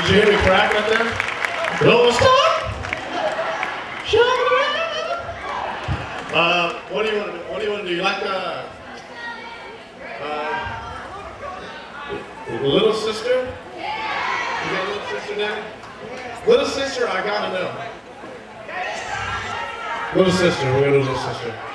Did you hear me crack right there? Don't stop! What do you want to do? What do you want to do? You like Little Sister? You got Little Sister now? Little Sister, I gotta know. Little Sister, we're gonna do Little Sister.